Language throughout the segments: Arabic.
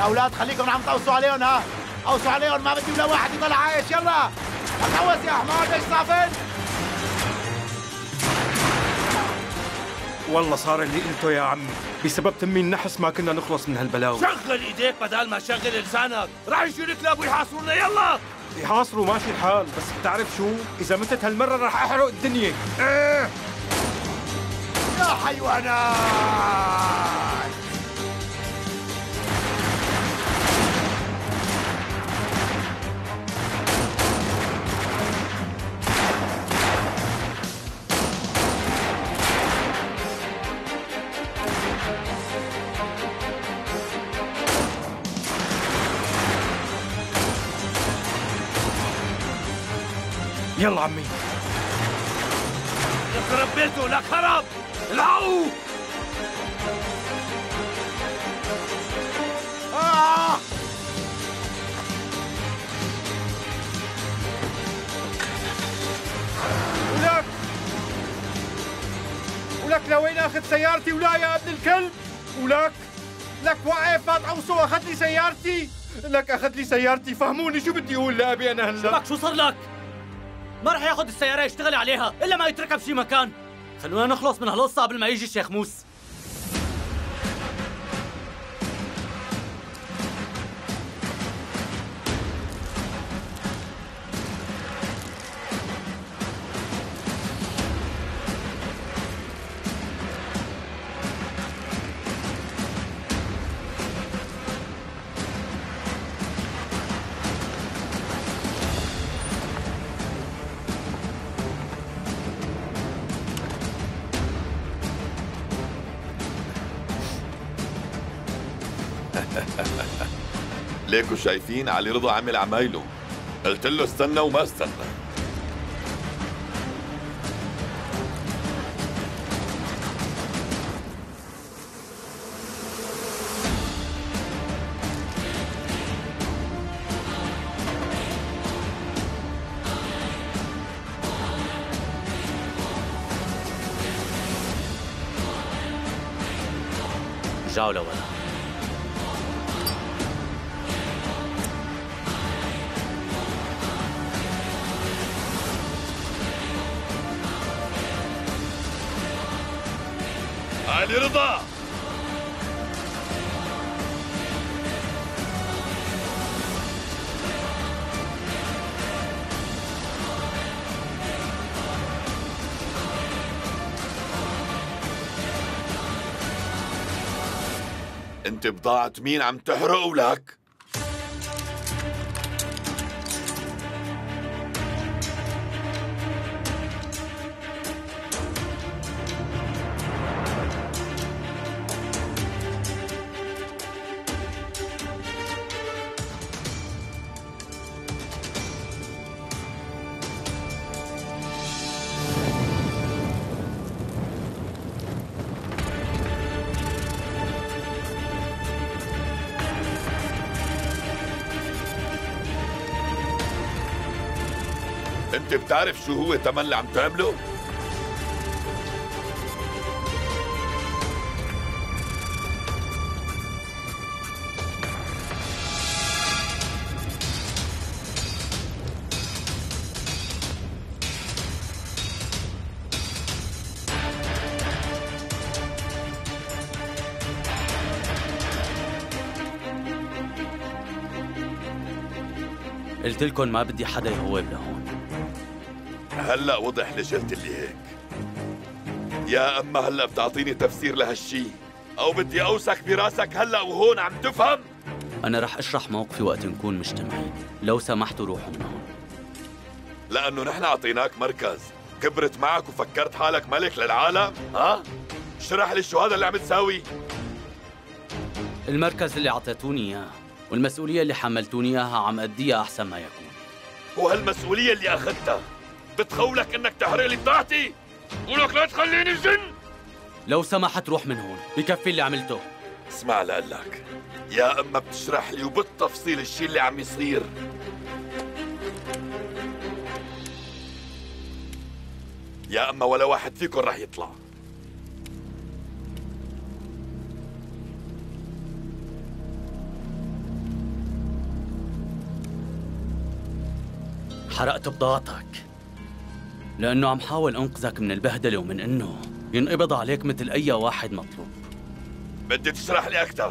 اولاد خليكم عم توصوا عليهم، ها اوصوا عليهم، ما بدي ولا واحد يضل عايش. يلا تحوس يا حمار، ليش صافن؟ والله صار اللي قلته يا عمي، بسبب تمين نحس ما كنا نخلص من هالبلاوي. شغل ايديك بدل ما شغل لسانك، راح يجوا الكلاب ويحاصرونا. يلا يحاصروا ماشي الحال، بس بتعرف شو؟ إذا متت هالمرة راح أحرق الدنيا. ايه يا حيوانات. يلا عمي. يخرب بيته لك هرب. العو ولك لوين اخذ سيارتي؟ ولا يا ابن الكلب؟ لك واقف ما تعوصوا، اخذ لي سيارتي. لك اخذ لي سيارتي، فهموني شو بدي اقول لابي انا هلا؟ شبك شو صار لك؟ ما رح ياخذ السيارة يشتغل عليها إلا ما يتركها بشي مكان. خلونا نخلص من هالقصة قبل ما يجي الشيخ موس. ليكوا شايفين علي رضا عمل عمايله، قلت له استنى وما استنى. رجعوا لورا. علي رضا انت بضاعة مين عم تحرقوا لك؟ انت بتعرف شو هو الثمن اللي عم تعمله؟ قلت لكم ما بدي حدا يهوب لهون. هلا وضح ليش قلت لي هيك. يا اما هلا بتعطيني تفسير لهالشي او بدي اوسك براسك هلا وهون عم تفهم؟ أنا رح أشرح موقفي وقت نكون مجتمعين، لو سمحتوا روحوا من هون. لأنه نحن أعطيناك مركز، كبرت معك وفكرت حالك ملك للعالم؟ ها؟ اشرح لي شو هذا اللي عم تساوي؟ المركز اللي أعطيتوني إياه والمسؤولية اللي حملتوني إياها عم أديها أحسن ما يكون. وهالمسؤولية اللي أخذتها بتخولك إنك تحرق لي بضاعتي؟ ولك لا تخليني جن؟ لو سمحت روح من هون، بكفي اللي عملته. اسمع لقلك، يا اما بتشرح لي وبالتفصيل الشيء اللي عم يصير، يا اما ولا واحد فيكم رح يطلع. حرقت بضاعتك لأنه عم حاول أنقذك من البهدلة ومن إنه ينقبض عليك مثل أي واحد مطلوب. بدي تشرح لي أكثر.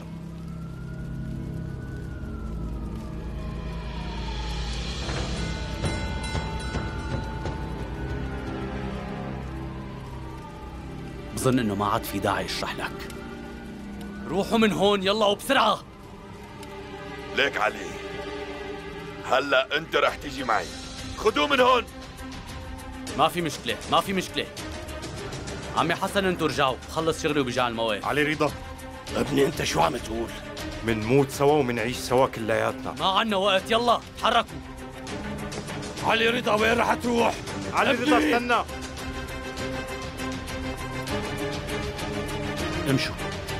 بظن إنه ما عاد في داعي أشرح لك. روحوا من هون يلا وبسرعة. ليك علي، هلا أنت رح تيجي معي. خذوه من هون. ما في مشكلة، ما في مشكلة. عمي حسن انتوا رجعوا، خلص شغلي وبيجي على المواد. علي رضا، ابني انت شو عم تقول؟ منموت سوا ومنعيش سوا كلياتنا. ما عنا وقت، يلا تحركوا. علي رضا وين رح تروح؟ علي رضا استنى. امشوا.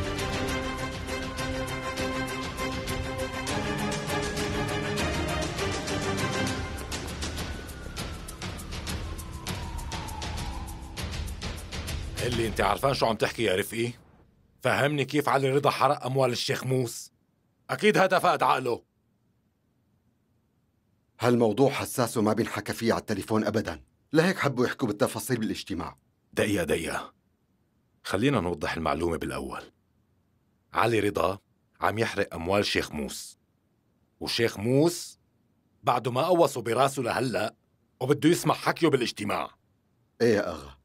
اللي انت عارفان شو عم تحكي يا رفقي؟ فهمني كيف علي رضا حرق اموال الشيخ موس؟ اكيد هذا فقد عقله. هالموضوع حساس وما بينحكى فيه على التليفون ابدا، لهيك حبوا يحكوا بالتفاصيل بالاجتماع. دقيقة خلينا نوضح المعلومة بالاول. علي رضا عم يحرق اموال شيخ موس، وشيخ موس بعده ما قوصوا براسه لهلا وبده يسمع حكيه بالاجتماع. ايه يا اغا،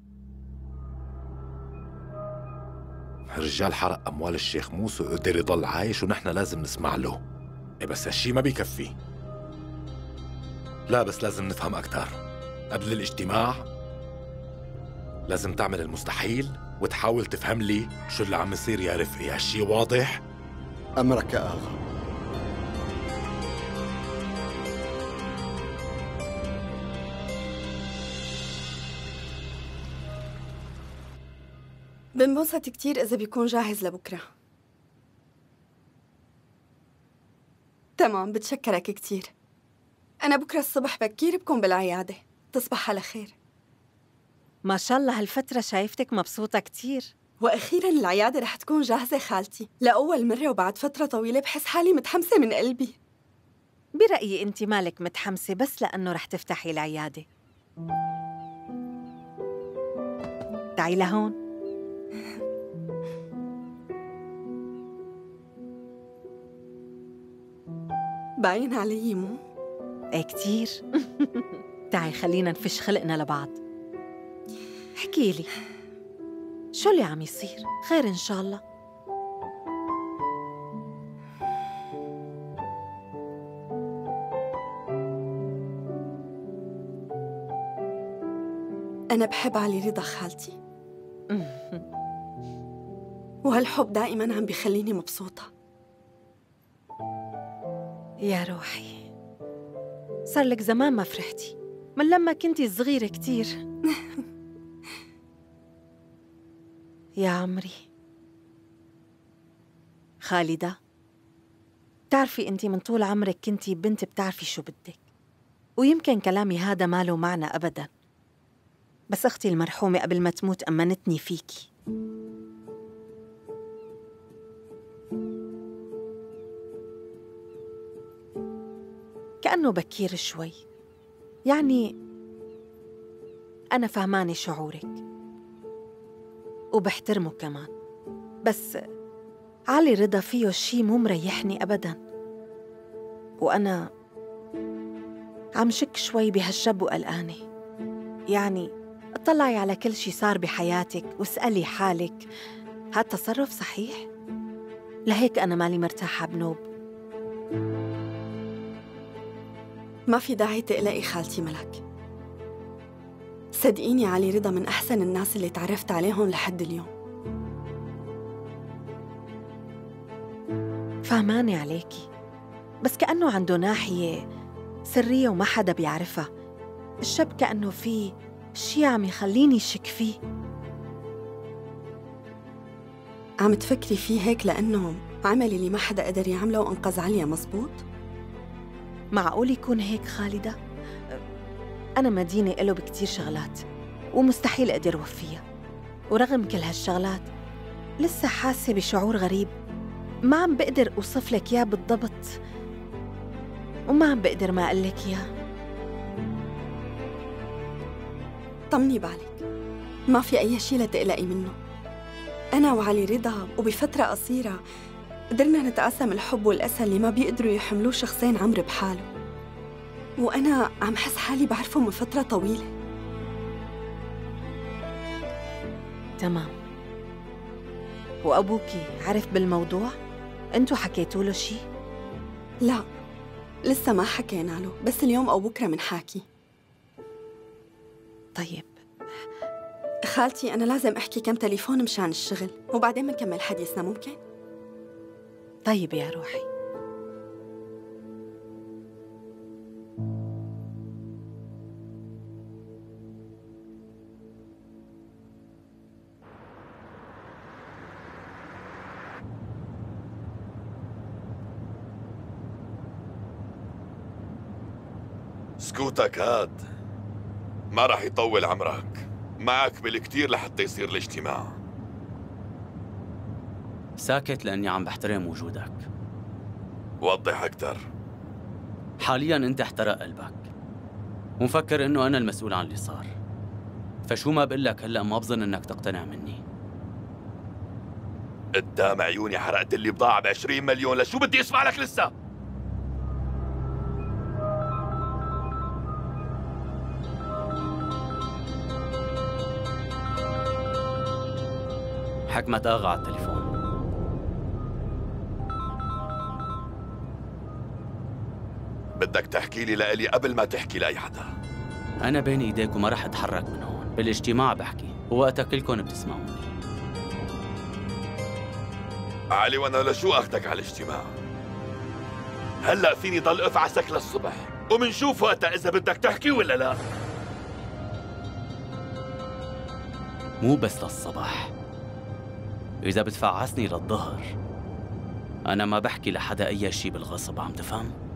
الرجال حرق اموال الشيخ موس وقدر يضل عايش ونحن لازم نسمع له. بس هالشي ما بيكفي. لا بس لازم نفهم اكثر. قبل الاجتماع لازم تعمل المستحيل وتحاول تفهم لي شو اللي عم يصير يا رفقي. هالشي واضح؟ امرك يا اغا. بنبسط كتير إذا بيكون جاهز لبكرة. تمام، بتشكرك كتير. أنا بكرة الصبح بكير بكون بالعيادة. تصبح على خير. ما شاء الله هالفترة شايفتك مبسوطة كتير. وأخيراً العيادة رح تكون جاهزة خالتي. لأول مرة وبعد فترة طويلة بحس حالي متحمسة من قلبي. برأيي أنت مالك متحمسة بس لأنه رح تفتحي العيادة. تعي لهون. باين علي مو؟ ايه كتير. تعي خلينا نفش خلقنا لبعض. احكي لي شو اللي عم يصير؟ خير إن شاء الله. أنا بحب علي رضا خالتي. وهالحب دائماً عم بيخليني مبسوطة. يا روحي، صار لك زمان ما فرحتي من لما كنتي صغيرة كتير. يا عمري. خالدة، بتعرفي انتي من طول عمرك كنتي بنت بتعرفي شو بدك، ويمكن كلامي هذا ما له معنى أبداً، بس أختي المرحومة قبل ما تموت أمنتني فيكي. كأنه بكير شوي، يعني أنا فهماني شعورك وبحترمه كمان، بس علي رضا فيه شي مو مريحني أبداً، وأنا عم شك شوي بهالشب وقلقانة. يعني اطلعي على كل شي صار بحياتك واسألي حالك هالتصرف صحيح؟ لهيك أنا مالي مرتاحة بنوب. ما في داعي تقلقي خالتي ملك. صدقيني علي رضا من أحسن الناس اللي تعرفت عليهم لحد اليوم. فهماني عليكي، بس كأنه عنده ناحية سرية وما حدا بيعرفها. الشاب كأنه فيه شي عم يخليني شك فيه. عم تفكري فيه هيك لأنه عمل اللي ما حدا قدر يعمله وانقذ عليا، مزبوط؟ معقول يكون هيك خالدة؟ أنا مدينة له بكتير شغلات ومستحيل أقدر وفيها، ورغم كل هالشغلات لسه حاسة بشعور غريب ما عم بقدر أوصف لك إياه بالضبط، وما عم بقدر ما أقول لك إياه. طمني بالك، ما في أي شيء لتقلقي منه. أنا وعلي رضا وبفترة قصيرة قدرنا نتقاسم الحب والأسى اللي ما بيقدروا يحملوه شخصين عمر بحاله، وأنا عم حس حالي بعرفه من فترة طويلة. تمام. وأبوكي عرف بالموضوع؟ أنتوا حكيتوا له شيء؟ لا، لسه ما حكينا له، بس اليوم أو بكرة منحاكي. طيب خالتي، أنا لازم أحكي كم تليفون مشان الشغل، وبعدين منكمل حديثنا، ممكن؟ طيب يا روحي. سكوتك هاد ما راح يطول عمرك، معك بالكتير لحتى يصير الاجتماع. ساكت لأني عم بحترم وجودك. وضح أكتر. حالياً أنت احترق قلبك ومفكر إنه أنا المسؤول عن اللي صار، فشو ما بقول لك هلأ ما بظن إنك تقتنع مني. قدام عيوني حرقت اللي بضاعة ب20 مليون، لشو بدي اسمع لك لسه؟ حكمت آغا على التليفون. بدك تحكي لي لإلي قبل ما تحكي لأي حدا. أنا بين إيديك وما رح أتحرك من هون، بالاجتماع بحكي ووقتها كلكم بتسمعوني. علي، وأنا لشو أخدك على الاجتماع؟ هلأ فيني ضل أفعسك للصبح ومنشوف وقتها إذا بدك تحكي ولا لا. مو بس للصبح، إذا بتفعسني للظهر أنا ما بحكي لحدا أي شي بالغصب، عم تفهم؟